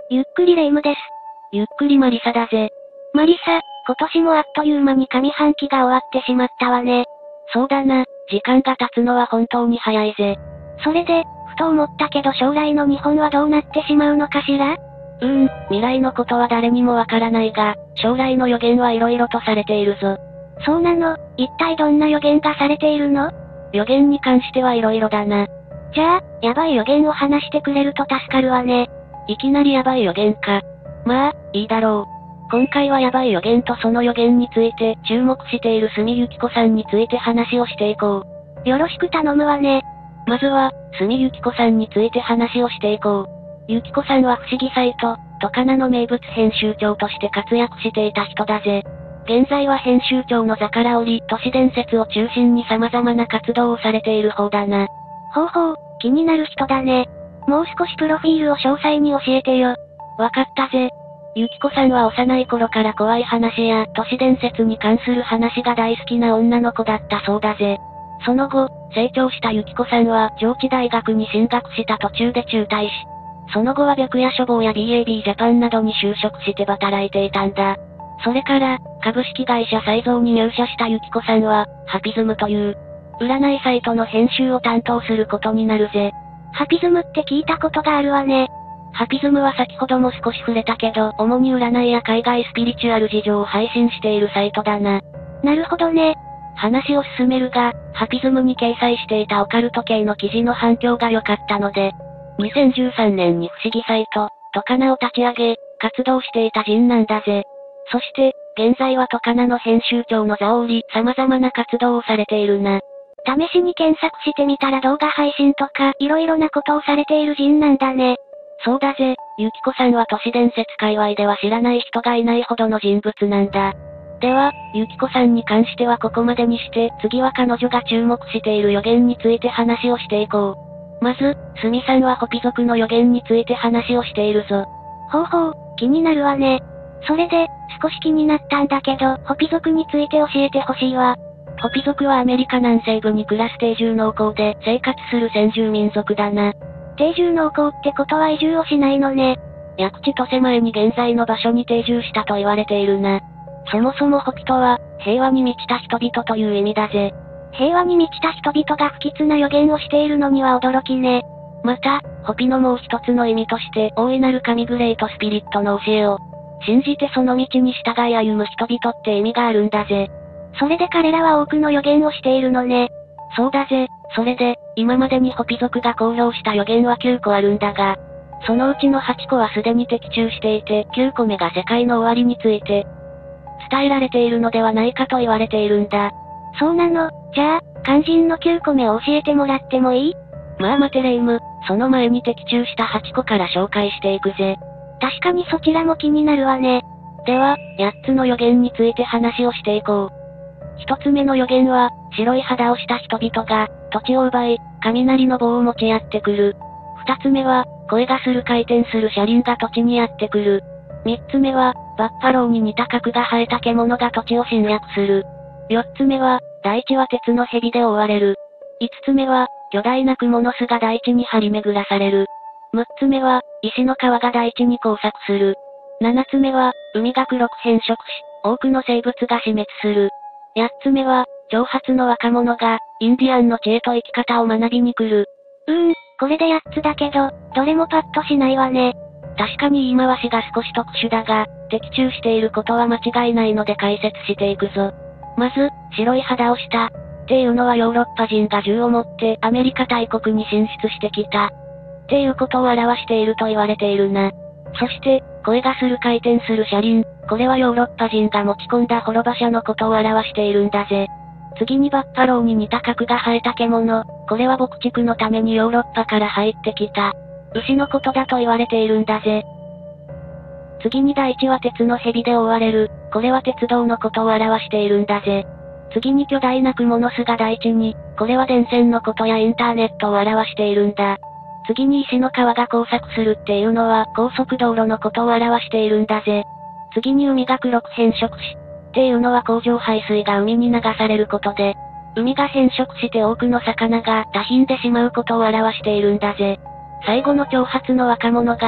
ゆっくりレ夢ムです。 ゆっくりマリサだぜ。 マリサ、今年もあっという間に上半期が終わってしまったわね。 そうだな、時間が経つのは本当に早いぜ。 それで、ふと思ったけど将来の日本はどうなってしまうのかしら？ 未来のことは誰にもわからないが、将来の予言はいろいろとされているぞ。 そうなの？一体どんな予言がされているの？ 予言に関してはいろいろだな。 じゃあ、やばい予言を話してくれると助かるわね。 いきなりやばい予言か。まあ、いいだろう。今回はやばい予言とその予言について注目している住ゆき子さんについて話をしていこう。よろしく頼むわね。 まずは、住ゆき子さんについて話をしていこう。ゆき子さんは不思議サイト、トカナの名物編集長として活躍していた人だぜ。現在は編集長の座から降り、都市伝説を中心に様々な活動をされている方だな。 ほうほう、気になる人だね。もう少しプロフィールを詳細に教えてよ。 わかったぜ。ゆきこさんは幼い頃から怖い話や都市伝説に関する話が大好きな女の子だったそうだぜ。その後、成長したゆきこさんは上智大学に進学した途中で中退し、その後は白夜処方や BAB ジャパンなどに就職して働いていたんだ。それから、株式会社サイゾーに入社したゆきこさんは、ハピズムという、占いサイトの編集を担当することになるぜ。 ハピズムって聞いたことがあるわね。 ハピズムは先ほども少し触れたけど、主に占いや海外スピリチュアル事情を配信しているサイトだな。 なるほどね。 話を進めるが、ハピズムに掲載していたオカルト系の記事の反響が良かったので、2013年に不思議サイト、トカナを立ち上げ、活動していた人なんだぜ。そして、現在はトカナの編集長の座を降り、様々な活動をされているな。 試しに検索してみたら動画配信とか、いろいろなことをされている人なんだね。 そうだぜ、ゆきこさんは都市伝説界隈では知らない人がいないほどの人物なんだ。では、ゆきこさんに関してはここまでにして、次は彼女が注目している予言について話をしていこう。まず、すみさんはホピ族の予言について話をしているぞ。 ほうほう、気になるわね。それで、少し気になったんだけど、ホピ族について教えてほしいわ。 ホピ族はアメリカ南西部に暮らす定住農耕で生活する先住民族だな。 定住農耕ってことは移住をしないのね。 約千歳前に現在の場所に定住したと言われているな。そもそもホピとは、平和に満ちた人々という意味だぜ。 平和に満ちた人々が不吉な予言をしているのには驚きね。 また、ホピのもう一つの意味として、大いなる神グレートスピリットの教えを、信じてその道に従い歩む人々って意味があるんだぜ。 それで彼らは多くの予言をしているのね。 そうだぜ。それで、今までにホピ族が公表した予言は9個あるんだが、そのうちの8個はすでに的中していて、9個目が世界の終わりについて、伝えられているのではないかと言われているんだ。 そうなの？じゃあ、肝心の9個目を教えてもらってもいい？ まあ待てレ夢ム、その前に的中した8個から紹介していくぜ。 確かにそちらも気になるわね。 では、8つの予言について話をしていこう。1つ目の予言は、白い肌をした人々が、土地を奪い、雷の棒を持ちやってくる。2つ目は、声がする回転する車輪が土地にやってくる。3つ目は、バッファローに似た角が生えた獣が土地を侵略する。4つ目は、大地は鉄の蛇で覆われる。5つ目は、巨大な蜘蛛の巣が大地に張り巡らされる。6つ目は、石の川が大地に交錯する。7つ目は、海が黒く変色し、多くの生物が死滅する。8つ目は、長髪の若者が、インディアンの知恵と生き方を学びに来る。 これで8つだけど、どれもパッとしないわね。 確かに言い回しが少し特殊だが、的中していることは間違いないので解説していくぞ。まず、白い肌をした、っていうのはヨーロッパ人が銃を持ってアメリカ大国に進出してきた。っていうことを表していると言われているな。そして、声がする回転する車輪、これはヨーロッパ人が持ち込んだ滅場車のことを表しているんだぜ。次にバッファローに似た角が生えた獣、これは牧畜のためにヨーロッパから入ってきた。牛のことだと言われているんだぜ。次に大地は鉄の蛇で覆われる、これは鉄道のことを表しているんだぜ。次に巨大な雲の巣が大地に、これは電線のことやインターネットを表しているんだ。次に石の川が交錯するっていうのは高速道路のことを表しているんだぜ。次に海が黒く変色し、っていうのは工場排水が海に流されることで、海が変色して多くの魚が多品でしまうことを表しているんだぜ。最後の長髪の若者が、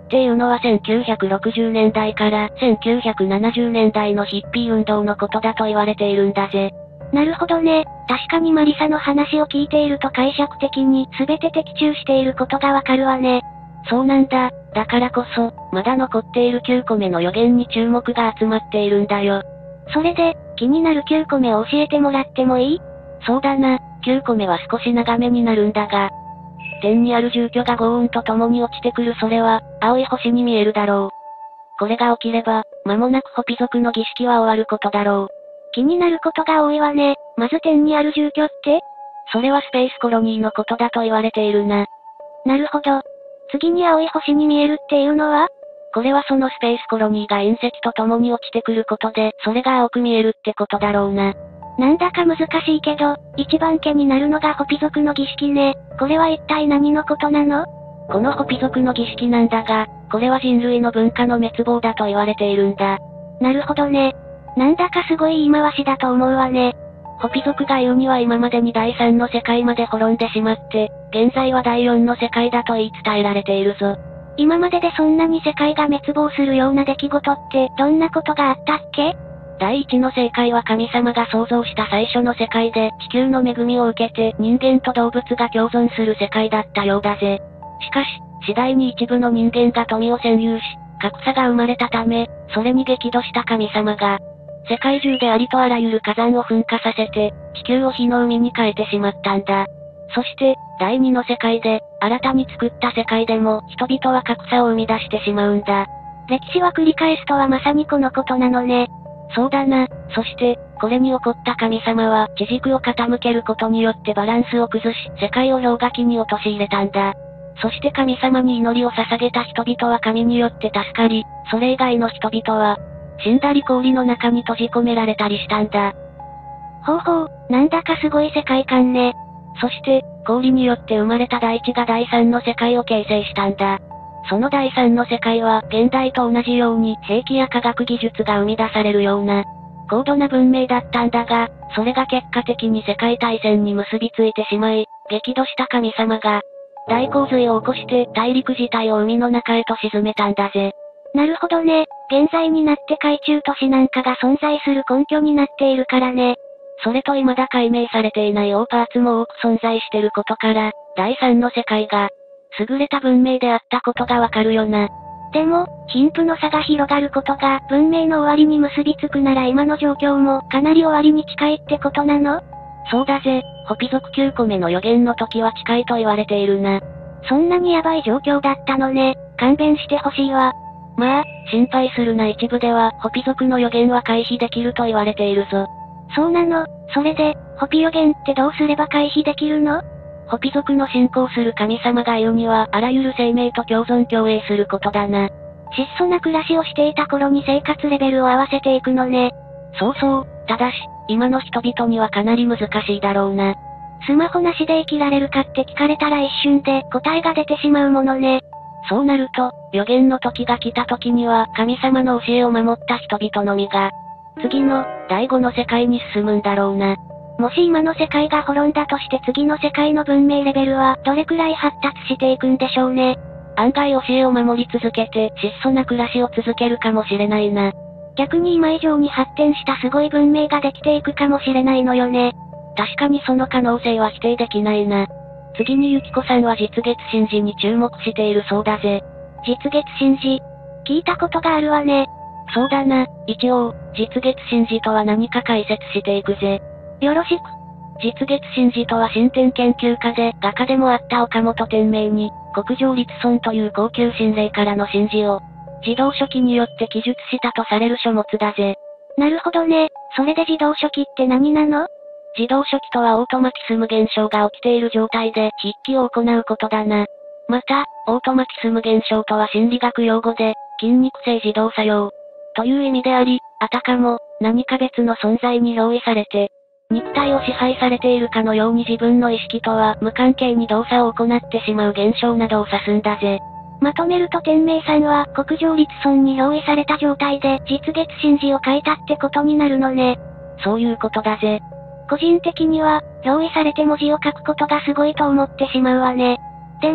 っていうのは1960年代から1970年代のヒッピー運動のことだと言われているんだぜ。 なるほどね。確かにマリサの話を聞いていると解釈的に全て的中していることがわかるわね。 そうなんだ。だからこそ、まだ残っている9個目の予言に注目が集まっているんだよ。 それで、気になる9個目を教えてもらってもいい？ そうだな。9個目は少し長めになるんだが、天にある住居が豪運と共に落ちてくるそれは、青い星に見えるだろう。これが起きれば、間もなくホピ族の儀式は終わることだろう。 気になることが多いわね。まず天にある住居って？ それはスペースコロニーのことだと言われているな。 なるほど。次に青い星に見えるっていうのは？ これはそのスペースコロニーが隕石と共に落ちてくることで、それが青く見えるってことだろうな。 なんだか難しいけど、一番気になるのがホピ族の儀式ね。これは一体何のことなの？ このホピ族の儀式なんだが、これは人類の文化の滅亡だと言われているんだ。 なるほどね。なんだかすごい言い回しだと思うわね。 ホピ族が言うには今までに第3の世界まで滅んでしまって、現在は第4の世界だと言い伝えられているぞ。 今まででそんなに世界が滅亡するような出来事ってどんなことがあったっけ？ 第一の世界は神様が創造した最初の世界で地球の恵みを受けて人間と動物が共存する世界だったようだぜ。しかし、次第に一部の人間が富を占有し、格差が生まれたため、それに激怒した神様が、世界中でありとあらゆる火山を噴火させて、地球を火の海に変えてしまったんだ。そして、第二の世界で、新たに作った世界でも、人々は格差を生み出してしまうんだ。 歴史は繰り返すとはまさにこのことなのね。 そうだな。そして、これに起こった神様は、地軸を傾けることによってバランスを崩し、世界を氷河期に陥れたんだ。そして神様に祈りを捧げた人々は神によって助かり、それ以外の人々は、死んだり氷の中に閉じ込められたりしたんだ。 ほうほう、なんだかすごい世界観ね。 そして、氷によって生まれた大地が第三の世界を形成したんだ。その第三の世界は、現代と同じように兵器や科学技術が生み出されるような、高度な文明だったんだが、それが結果的に世界大戦に結びついてしまい、激怒した神様が、大洪水を起こして大陸自体を海の中へと沈めたんだぜ。 なるほどね。現在になって海中都市なんかが存在する根拠になっているからね。 それと未だ解明されていない大パーツも多く存在してることから、第三の世界が、優れた文明であったことがわかるよな。 でも、貧富の差が広がることが文明の終わりに結びつくなら今の状況もかなり終わりに近いってことなの？ そうだぜ。ホピ族9個目の予言の時は近いと言われているな。 そんなにヤバい状況だったのね。勘弁してほしいわ。 まあ、心配するな。一部では、ホピ族の予言は回避できると言われているぞ。 そうなの？それで、ホピ予言ってどうすれば回避できるの？ ホピ族の信仰する神様が言うには、あらゆる生命と共存共栄することだな。 質素な暮らしをしていた頃に生活レベルを合わせていくのね。 そうそう。ただし、今の人々にはかなり難しいだろうな。 スマホなしで生きられるかって聞かれたら一瞬で答えが出てしまうものね。 そうなると、予言の時が来た時には神様の教えを守った人々のみが、次の、第5の世界に進むんだろうな。 もし今の世界が滅んだとして次の世界の文明レベルはどれくらい発達していくんでしょうね。 案外教えを守り続けて質素な暮らしを続けるかもしれないな。 逆に今以上に発展したすごい文明ができていくかもしれないのよね。 確かにその可能性は否定できないな。次にゆきこさんは実月神事に注目しているそうだぜ。 実月神事。聞いたことがあるわね。 そうだな。一応、実月神事とは何か解説していくぜ。 よろしく。 実月神事とは神典研究家で画家でもあった岡本天明に、国上立尊という高級神霊からの神事を、自動書記によって記述したとされる書物だぜ。 なるほどね。それで自動書記って何なの？ 自動書記とはオートマキスム現象が起きている状態で筆記を行うことだな。また、オートマキスム現象とは心理学用語で、筋肉性自動作用という意味であり、あたかも何か別の存在に憑依されて、肉体を支配されているかのように自分の意識とは無関係に動作を行ってしまう現象などを指すんだぜ。 まとめると天明さんは国上立尊に憑依された状態で実月神事を書いたってことになるのね。 そういうことだぜ。 個人的には、憑依されて文字を書くことがすごいと思ってしまうわね。でも、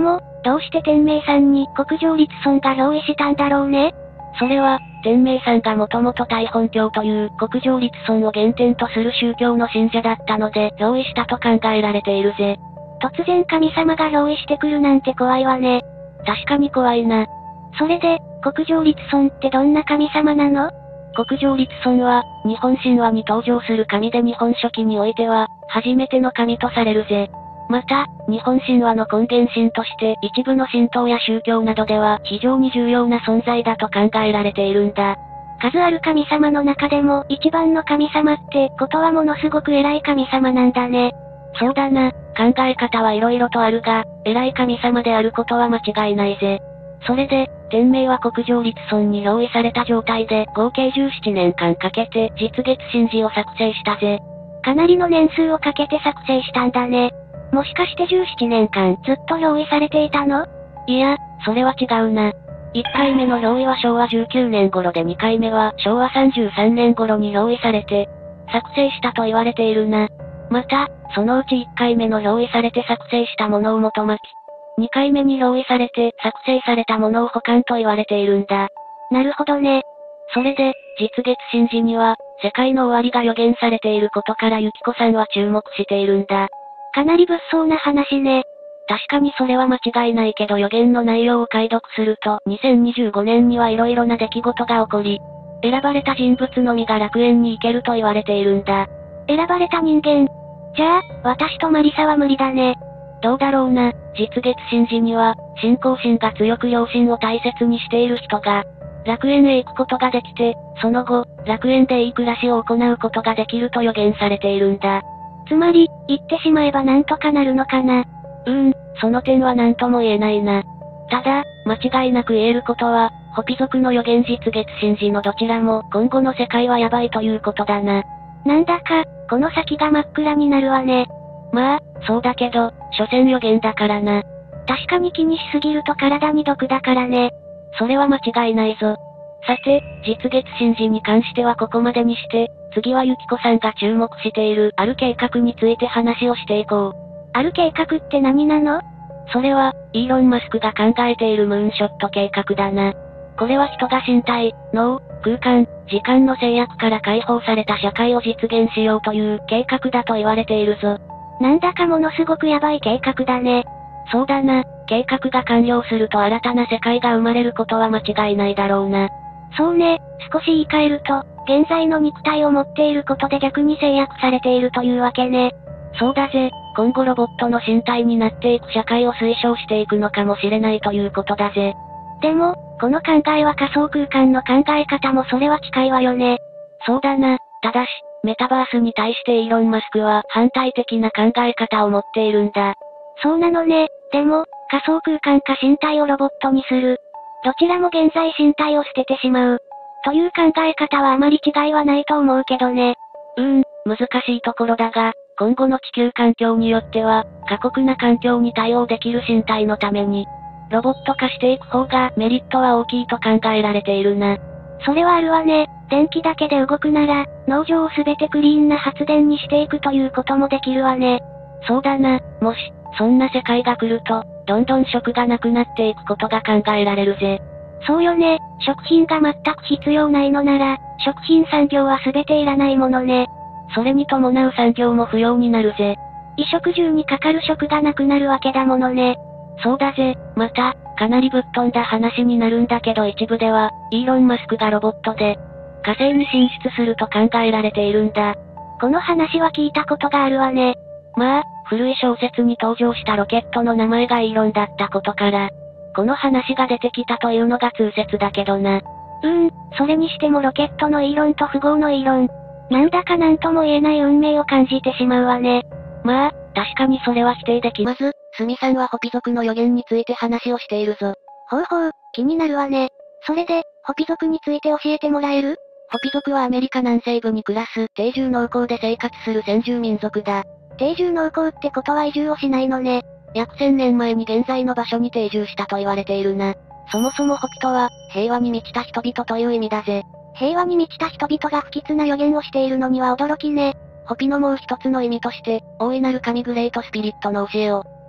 どうして天明さんに国上立村が憑依したんだろうね。 それは、天明さんがもともと大本教という国上立村を原点とする宗教の信者だったので、憑依したと考えられているぜ。 突然神様が憑依してくるなんて怖いわね。 確かに怖いな。 それで、国上立村ってどんな神様なの？ 国上立村は、日本神話に登場する神で日本書紀においては、初めての神とされるぜ。また、日本神話の根源神として、一部の神道や宗教などでは非常に重要な存在だと考えられているんだ。 数ある神様の中でも一番の神様ってことはものすごく偉い神様なんだね。 そうだな、考え方はいろいろとあるが、偉い神様であることは間違いないぜ。それで、天明は国上立村に憑依された状態で合計17年間かけて実月神事を作成したぜ。 かなりの年数をかけて作成したんだね。もしかして17年間ずっと憑依されていたの？ いや、それは違うな。1回目の憑依は昭和19年頃で2回目は昭和33年頃に憑依されて、作成したと言われているな。また、そのうち1回目の憑依されて作成したものを元巻き、2回目に憑依されて作成されたものを保管と言われているんだ。 なるほどね。 それで、実月神事には、世界の終わりが予言されていることからゆきこさんは注目しているんだ。 かなり物騒な話ね。 確かにそれは間違いないけど予言の内容を解読すると、2025年には色々な出来事が起こり、選ばれた人物のみが楽園に行けると言われているんだ。 選ばれた人間。じゃあ、私とマリサは無理だね。 どうだろうな、実月神事には、信仰心が強く良心を大切にしている人が、楽園へ行くことができて、その後、楽園でいい暮らしを行うことができると予言されているんだ。 つまり、言ってしまえばなんとかなるのかな。 その点は何とも言えないな。ただ、間違いなく言えることは、ホピ族の予言実月神事のどちらも今後の世界はヤバいということだな。 なんだか、この先が真っ暗になるわね。 まあ、そうだけど、所詮予言だからな。 確かに気にしすぎると体に毒だからね。 それは間違いないぞ。さて、実月神事に関してはここまでにして、次はゆきこさんが注目しているある計画について話をしていこう。 ある計画って何なの？ それは、イーロン・マスクが考えているムーンショット計画だな。これは人が身体、脳、空間、時間の制約から解放された社会を実現しようという計画だと言われているぞ。 なんだかものすごくヤバい計画だね。 そうだな、計画が完了すると新たな世界が生まれることは間違いないだろうな。 そうね、少し言い換えると、現在の肉体を持っていることで逆に制約されているというわけね。 そうだぜ、今後ロボットの身体になっていく社会を推奨していくのかもしれないということだぜ。 でも、この考えは仮想空間の考え方もそれは近いわよね。 そうだな、ただし、メタバースに対してイーロン・マスクは反対的な考え方を持っているんだ。 そうなのね、でも、仮想空間か身体をロボットにする。どちらも現在身体を捨ててしまう。という考え方はあまり違いはないと思うけどね。 難しいところだが、今後の地球環境によっては、過酷な環境に対応できる身体のために、ロボット化していく方がメリットは大きいと考えられているな。 それはあるわね。電気だけで動くなら、農場をすべてクリーンな発電にしていくということもできるわね。 そうだな、もし、そんな世界が来ると、どんどん食がなくなっていくことが考えられるぜ。 そうよね、食品が全く必要ないのなら、食品産業はすべていらないものね。 それに伴う産業も不要になるぜ。 衣食住にかかる食がなくなるわけだものね。 そうだぜ、また、かなりぶっ飛んだ話になるんだけど一部では、イーロン・マスクがロボットで、火星に進出すると考えられているんだ。 この話は聞いたことがあるわね。 まあ、古い小説に登場したロケットの名前がイーロンだったことから、この話が出てきたというのが通説だけどな。 それにしてもロケットのイーロンと富豪のイーロン。なんだかなんとも言えない運命を感じてしまうわね。 まあ、確かにそれは否定できまず、スミさんはホピ族の予言について話をしているぞ。 ほうほう、気になるわね。それで、ホピ族について教えてもらえる？ ホピ族はアメリカ南西部に暮らす定住農耕で生活する先住民族だ。 定住農耕ってことは移住をしないのね。 約1000年前に現在の場所に定住したと言われているな。そもそもホピとは、平和に満ちた人々という意味だぜ。 平和に満ちた人々が不吉な予言をしているのには驚きね。 ホピのもう一つの意味として、大いなる神グレートスピリットの教えを、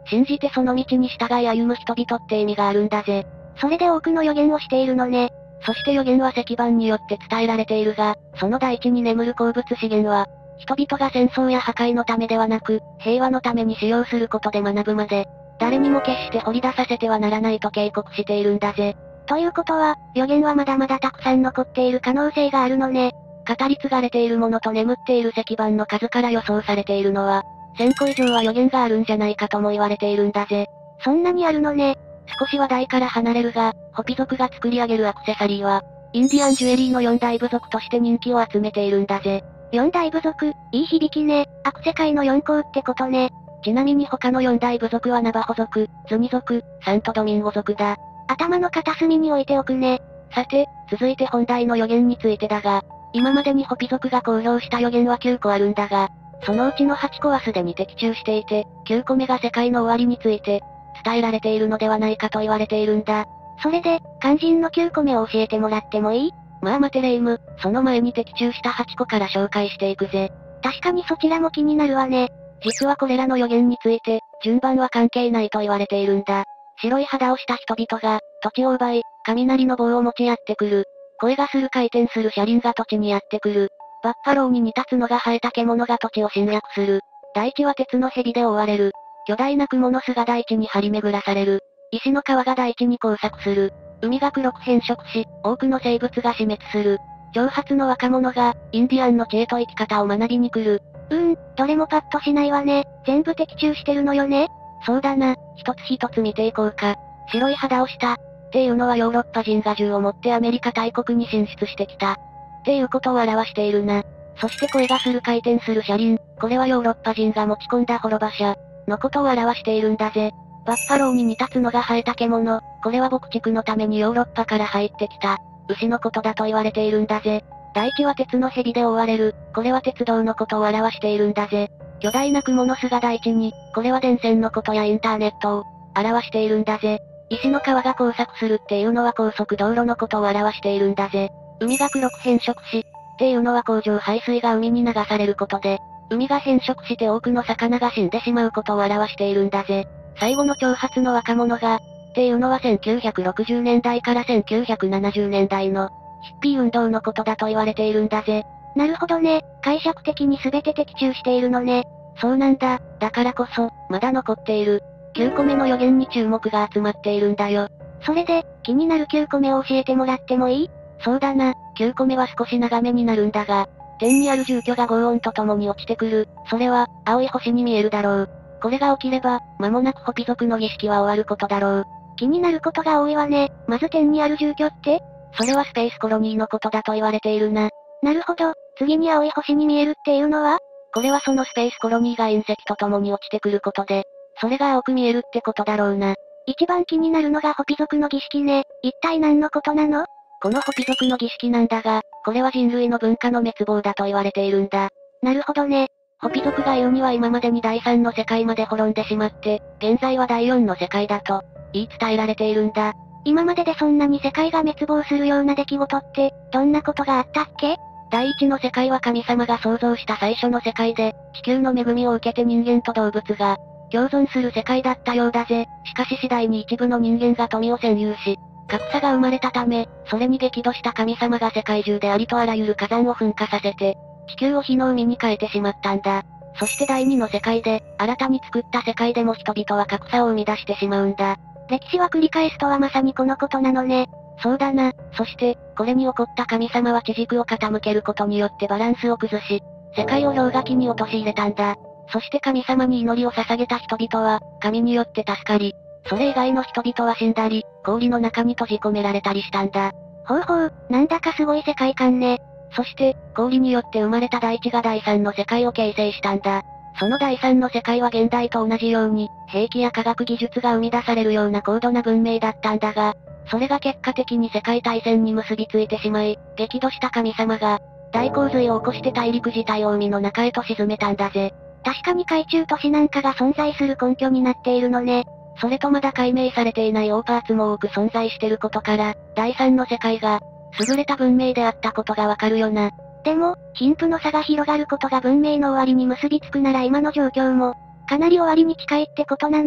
信じてその道に従い歩む人々って意味があるんだぜ。 それで多くの予言をしているのね。 そして予言は石板によって伝えられているが、その大地に眠る鉱物資源は、人々が戦争や破壊のためではなく、平和のために使用することで学ぶまで、誰にも決して掘り出させてはならないと警告しているんだぜ。 ということは、予言はまだまだたくさん残っている可能性があるのね。 語り継がれているものと眠っている石板の数から予想されているのは、1000個以上は予言があるんじゃないかとも言われているんだぜ。 そんなにあるのね。 少し話題から離れるが、ホピ族が作り上げるアクセサリーは、インディアンジュエリーの4大部族として人気を集めているんだぜ。 4大部族、いい響きね。アクセ界の4校ってことね。 ちなみに他の4大部族はナバホ族、ズニ族、サントドミンゴ族だ。 頭の片隅に置いておくね。 さて、続いて本題の予言についてだが、今までにホピ族が公表した予言は9個あるんだが、そのうちの8個はすでに的中していて、9個目が世界の終わりについて、伝えられているのではないかと言われているんだ。 それで、肝心の9個目を教えてもらってもいい？ まあ待てレイム、その前に的中した8個から紹介していくぜ。 確かにそちらも気になるわね。 実はこれらの予言について、順番は関係ないと言われているんだ。白い肌をした人々が、土地を奪い、雷の棒を持ちやってくる。声がする回転する車輪が土地にやってくる。バッファローに似た角が生えた獣が土地を侵略する。大地は鉄の蛇で覆われる。巨大な蜘蛛の巣が大地に張り巡らされる。石の川が大地に交錯する。海が黒く変色し、多くの生物が死滅する。長髪の若者が、インディアンの知恵と生き方を学びに来る。 どれもパッとしないわね。全部的中してるのよね。 そうだな、一つ一つ見ていこうか。白い肌をした。っていうのはヨーロッパ人が銃を持ってアメリカ大国に進出してきた。っていうことを表しているな。そして声がする回転する車輪、これはヨーロッパ人が持ち込んだ滅場者のことを表しているんだぜ。バッファローに似た角が生えた獣、これは牧畜のためにヨーロッパから入ってきた牛のことだと言われているんだぜ。大地は鉄の蛇で覆われる、これは鉄道のことを表しているんだぜ。巨大な蜘蛛の巣が大地に、これは電線のことやインターネットを表しているんだぜ。石の川が交錯するっていうのは高速道路のことを表しているんだぜ。海が黒く変色し、っていうのは工場排水が海に流されることで、海が変色して多くの魚が死んでしまうことを表しているんだぜ。最後の長髪の若者が、っていうのは1960年代から1970年代の、ヒッピー運動のことだと言われているんだぜ。 なるほどね、解釈的に全て的中しているのね。 そうなんだ、だからこそ、まだ残っている。9個目の予言に注目が集まっているんだよ。 それで、気になる9個目を教えてもらってもいい？ そうだな、9個目は少し長めになるんだが、天にある住居が轟音とともに落ちてくる。それは、青い星に見えるだろう。これが起きれば、間もなくホピ族の儀式は終わることだろう。 気になることが多いわね。まず天にある住居って？ それはスペースコロニーのことだと言われているな。 なるほど、次に青い星に見えるっていうのは？ これはそのスペースコロニーが隕石とともに落ちてくることで、それが青く見えるってことだろうな。 一番気になるのがホピ族の儀式ね。一体何のことなの？ このホピ族の儀式なんだが、これは人類の文化の滅亡だと言われているんだ。 なるほどね。 ホピ族が言うには今までに第3の世界まで滅んでしまって、現在は第4の世界だと、言い伝えられているんだ。 今まででそんなに世界が滅亡するような出来事って、どんなことがあったっけ？ 第一の世界は神様が創造した最初の世界で、地球の恵みを受けて人間と動物が、共存する世界だったようだぜ。しかし次第に一部の人間が富を占有し、格差が生まれたため、それに激怒した神様が世界中でありとあらゆる火山を噴火させて、地球を火の海に変えてしまったんだ。そして第二の世界で、新たに作った世界でも人々は格差を生み出してしまうんだ。 歴史は繰り返すとはまさにこのことなのね。 そうだな。そして、これに起こった神様は地軸を傾けることによってバランスを崩し、世界を氷河期に陥れたんだ。そして神様に祈りを捧げた人々は、神によって助かり、それ以外の人々は死んだり、氷の中に閉じ込められたりしたんだ。 ほうほう、なんだかすごい世界観ね。 そして、氷によって生まれた大地が第三の世界を形成したんだ。その第三の世界は現代と同じように、兵器や科学技術が生み出されるような高度な文明だったんだが、それが結果的に世界大戦に結びついてしまい、激怒した神様が、大洪水を起こして大陸自体を海の中へと沈めたんだぜ。 確かに海中都市なんかが存在する根拠になっているのね。 それとまだ解明されていない大パーツも多く存在してることから、第三の世界が、優れた文明であったことがわかるよな。 でも、貧富の差が広がることが文明の終わりに結びつくなら今の状況も、かなり終わりに近いってことなの？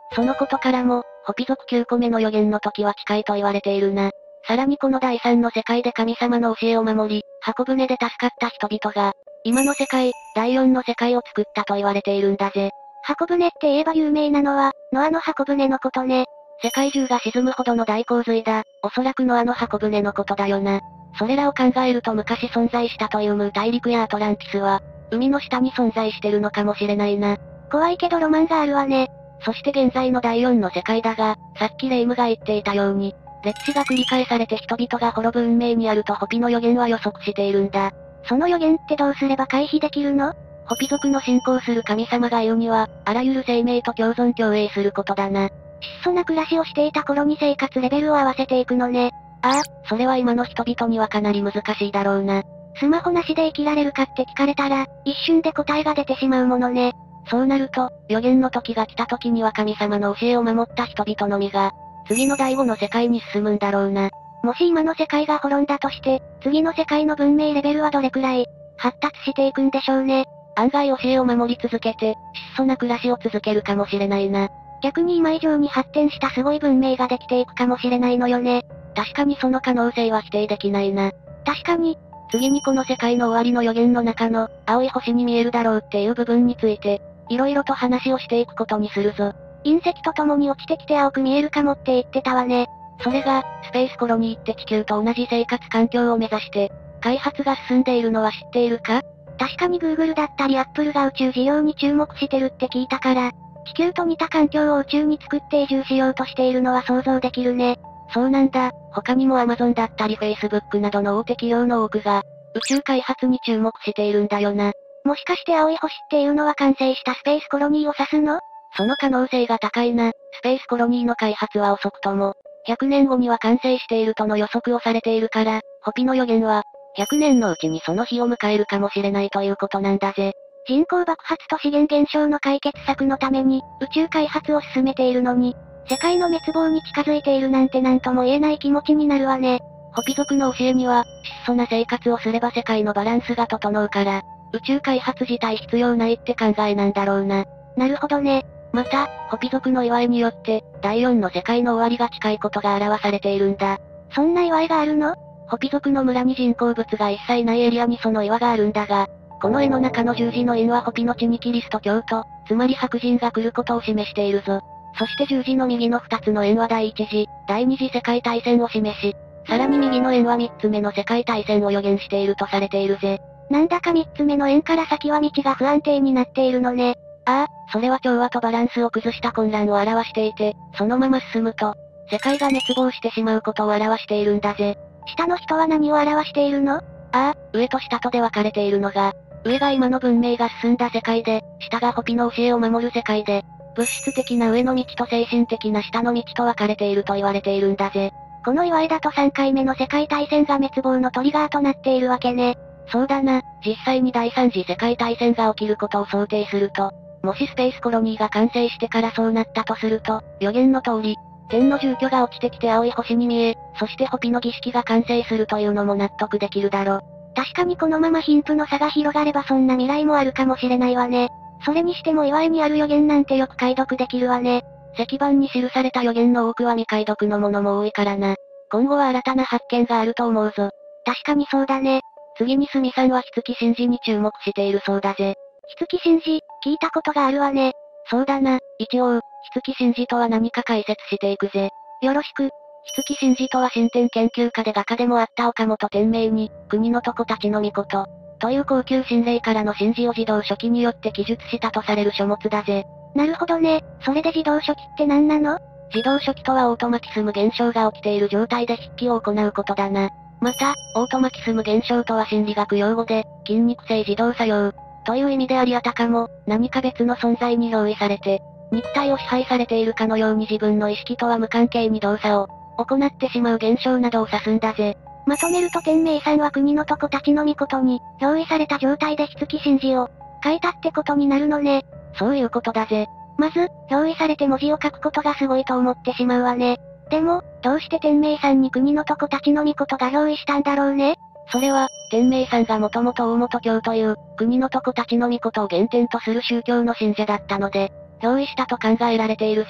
そのことからも、ホピ族9個目の予言の時は近いと言われているな。さらにこの第3の世界で神様の教えを守り、箱舟で助かった人々が、今の世界、第4の世界を作ったと言われているんだぜ。 箱舟って言えば有名なのは、ノアの箱舟のことね。 世界中が沈むほどの大洪水だ。おそらくノアの箱舟のことだよな。それらを考えると昔存在したというムー大陸やアトランティスは、海の下に存在してるのかもしれないな。 怖いけどロマンがあるわね。 そして現在の第4の世界だが、さっきレイムが言っていたように、歴史が繰り返されて人々が滅ぶ運命にあるとホピの予言は予測しているんだ。 その予言ってどうすれば回避できるの？ ホピ族の信仰する神様が言うには、あらゆる生命と共存共栄することだな。 質素な暮らしをしていた頃に生活レベルを合わせていくのね。 ああ、それは今の人々にはかなり難しいだろうな。 スマホなしで生きられるかって聞かれたら、一瞬で答えが出てしまうものね。 そうなると、予言の時が来た時には神様の教えを守った人々のみが、次の第5の世界に進むんだろうな。 もし今の世界が滅んだとして、次の世界の文明レベルはどれくらい、発達していくんでしょうね。 案外教えを守り続けて、質素な暮らしを続けるかもしれないな。 逆に今以上に発展したすごい文明ができていくかもしれないのよね。 確かにその可能性は否定できないな。 確かに。 次にこの世界の終わりの予言の中の、青い星に見えるだろうっていう部分について、色々と話をしていくことにするぞ。 隕石と共に落ちてきて青く見えるかもって言ってたわね。 それが、スペースコロニーって地球と同じ生活環境を目指して、開発が進んでいるのは知っているか？ 確かに Google だったり Apple が宇宙事業に注目してるって聞いたから、地球と似た環境を宇宙に作って移住しようとしているのは想像できるね。 そうなんだ。他にも Amazon だったり Facebook などの大手企業の多くが、宇宙開発に注目しているんだよな。 もしかして青い星っていうのは完成したスペースコロニーを指すの？ その可能性が高いな。スペースコロニーの開発は遅くとも、100年後には完成しているとの予測をされているから、ホピの予言は、100年のうちにその日を迎えるかもしれないということなんだぜ。 人口爆発と資源減少の解決策のために、宇宙開発を進めているのに、世界の滅亡に近づいているなんて何とも言えない気持ちになるわね。 ホピ族の教えには、質素な生活をすれば世界のバランスが整うから、宇宙開発自体必要ないって考えなんだろうな。 なるほどね。 また、ホピ族の祝いによって、第4の世界の終わりが近いことが表されているんだ。 そんな祝いがあるの？ ホピ族の村に人工物が一切ないエリアにその岩があるんだが、この絵の中の十字の円はホピの地にキリスト教徒、つまり白人が来ることを示しているぞ。そして十字の右の2つの円は第一次、第二次世界大戦を示し、さらに右の円は3つ目の世界大戦を予言しているとされているぜ。 なんだか3つ目の円から先は道が不安定になっているのね。 ああ、それは調和とバランスを崩した混乱を表していて、そのまま進むと、世界が滅亡してしまうことを表しているんだぜ。 下の人は何を表しているの？ ああ、上と下とで分かれているのが、上が今の文明が進んだ世界で、下がホピの教えを守る世界で、物質的な上の道と精神的な下の道と分かれていると言われているんだぜ。 この祝いだと3回目の世界大戦が滅亡のトリガーとなっているわけね。 そうだな、実際に第3次世界大戦が起きることを想定すると、もしスペースコロニーが完成してからそうなったとすると、予言の通り、天の住居が落ちてきて青い星に見え、そしてホピの儀式が完成するというのも納得できるだろ。 確かにこのまま貧富の差が広がればそんな未来もあるかもしれないわね。それにしても祝いにある予言なんてよく解読できるわね。 石板に記された予言の多くは未解読のものも多いからな。今後は新たな発見があると思うぞ。 確かにそうだね。 次にスミさんは火付神事に注目しているそうだぜ。 火付神事、聞いたことがあるわね。 そうだな、一応、火付神事とは何か解説していくぜ。 よろしく。 火付神事とは神殿研究家で画家でもあった岡本天明に、国の床たちの御事、という高級神霊からの神事を自動書記によって記述したとされる書物だぜ。 なるほどね。それで自動書記って何なの？ 自動書記とはオートマティスム現象が起きている状態で筆記を行うことだな。また、オートマティスム現象とは心理学用語で、筋肉性自動作用、という意味でありあたかも、何か別の存在に憑依されて、肉体を支配されているかのように自分の意識とは無関係に動作を行ってしまう現象などを指すんだぜ。 まとめると天明さんは国の床たちの御事に、憑依された状態で火付神事を書いたってことになるのね。 そういうことだぜ。 まず、憑依されて文字を書くことがすごいと思ってしまうわね。でも、どうして天明さんに国の床たちの御事が憑依したんだろうね。 それは、天明さんがもともと大本教という、国の床たちの御事を原点とする宗教の信者だったので、憑依したと考えられているぜ。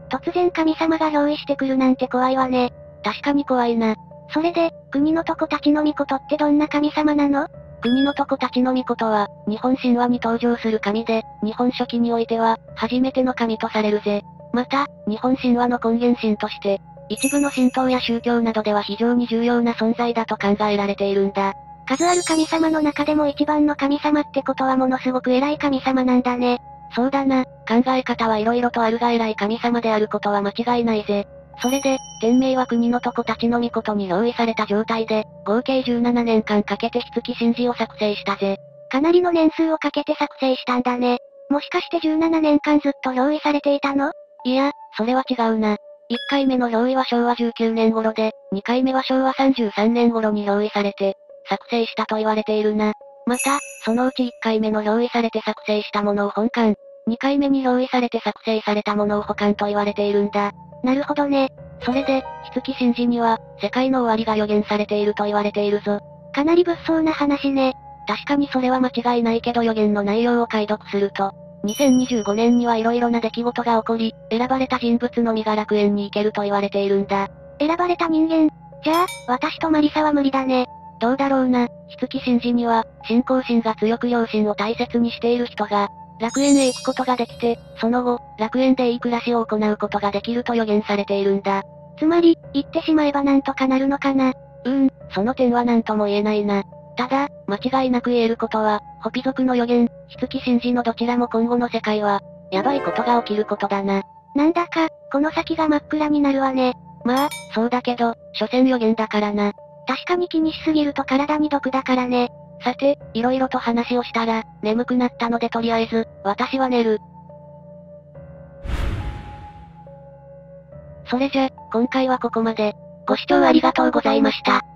突然神様が憑依してくるなんて怖いわね。 確かに怖いな。 それで、国のとこたちの御事ってどんな神様なの？ 国のとこたちの御事は、日本神話に登場する神で、日本書紀においては、初めての神とされるぜ。また、日本神話の根源神として、一部の神道や宗教などでは非常に重要な存在だと考えられているんだ。 数ある神様の中でも一番の神様ってことはものすごく偉い神様なんだね。 そうだな、考え方はいろいろとあるが偉い神様であることは間違いないぜ。それで、天命は国のとこたちの御事に憑依された状態で、合計17年間かけて筆記神事を作成したぜ。 かなりの年数をかけて作成したんだね。もしかして17年間ずっと憑依されていたの？ いや、それは違うな。1回目の憑依は昭和19年頃で、2回目は昭和33年頃に憑依されて、作成したと言われているな。また、そのうち1回目の憑依されて作成したものを本館、2回目に憑依されて作成されたものを保管と言われているんだ。 なるほどね。 それで、筆記神事には、世界の終わりが予言されていると言われているぞ。 かなり物騒な話ね。 確かにそれは間違いないけど予言の内容を解読すると、2025年には色々な出来事が起こり、選ばれた人物のみが楽園に行けると言われているんだ。 選ばれた人間。じゃあ、私とマリサは無理だね。 どうだろうな、筆記神事には、信仰心が強く良心を大切にしている人が、楽園へ行くことができて、その後、楽園でいい暮らしを行うことができると予言されているんだ。 つまり、言ってしまえばなんとかなるのかな。 その点は何とも言えないな。ただ、間違いなく言えることは、ホピ族の予言、筆記神事のどちらも今後の世界は、やばいことが起きることだな。 なんだか、この先が真っ暗になるわね。 まあ、そうだけど、所詮予言だからな。 確かに気にしすぎると体に毒だからね。 さて、色々と話をしたら、眠くなったのでとりあえず、私は寝る。それじゃ、今回はここまで。ご視聴ありがとうございました。